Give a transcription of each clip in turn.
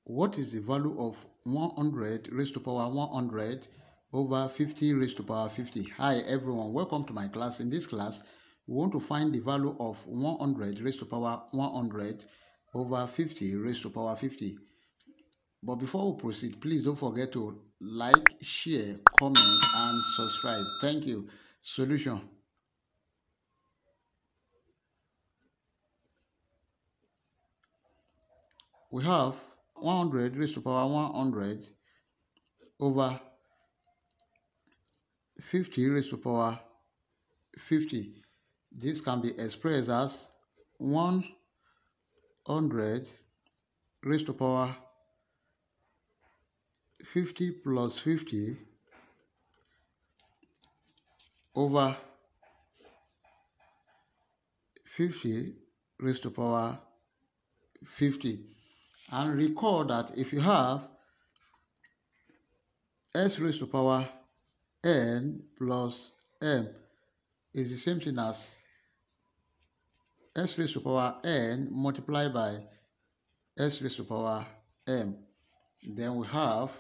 What is the value of 100 raised to power 100 over 50 raised to power 50? Hi everyone, welcome to my class. In this class, we want to find the value of 100 raised to power 100 over 50 raised to power 50. But before we proceed, please don't forget to like, share, comment, and subscribe. Thank you. Solution. We have 100 raised to power 100 over 50 raised to power 50. This can be expressed as 100 raised to power 50 plus 50 over 50 raised to power 50. And recall that if you have s raised to power n plus m is the same thing as s raised to power n multiplied by s raised to power m. Then we have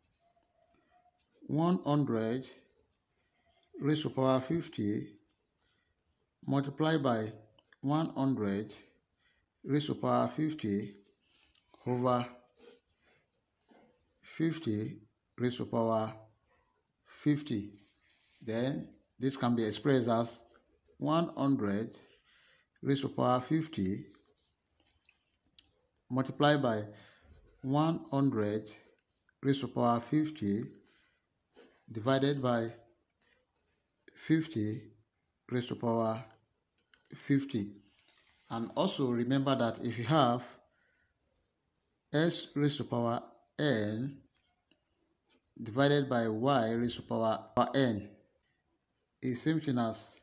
100 raised to power 50 multiplied by 100 raised to power 50 over 50 raised to power 50. Then this can be expressed as 100 raised to power 50 multiplied by 100 raised to power 50 divided by 50 raised to power 50. And also remember that if you have s raised to power n divided by y raised to power n is same thing as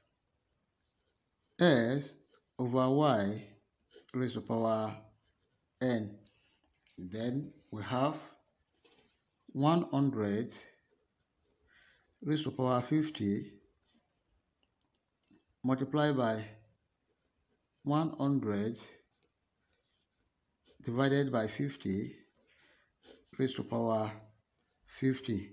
s over y raised to power n. Then we have 100 raised to power 50 multiplied by 100 divided by 50 raised to power 50.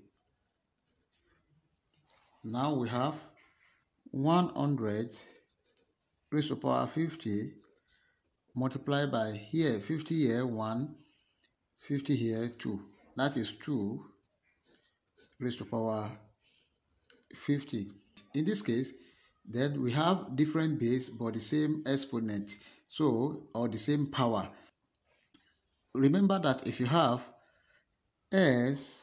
Now we have 100 raised to power 50 multiplied by here 50 here 1, 50 here 2. That is 2 raised to power 50. In this case, then we have different base but the same exponent, so or the same power. Remember that if you have s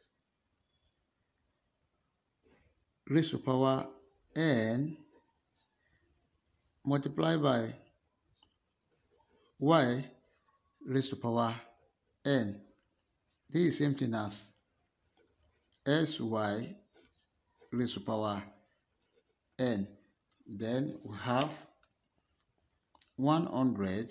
raised to power n multiplied by y raised to power n, this is the same thing as sy raised to power n. Then we have 100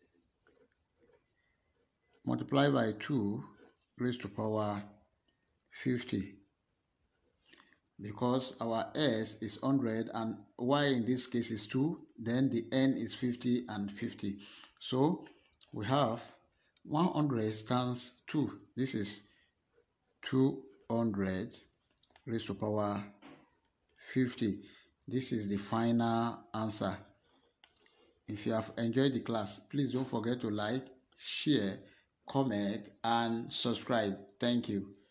multiplied by 2 raised to power 50. Because our s is 100 and y in this case is 2, then the n is 50 and 50. So we have 100 times 2. This is 200 raised to power 50. This is the final answer. If you have enjoyed the class, please don't forget to like, share, comment, and subscribe. Thank you.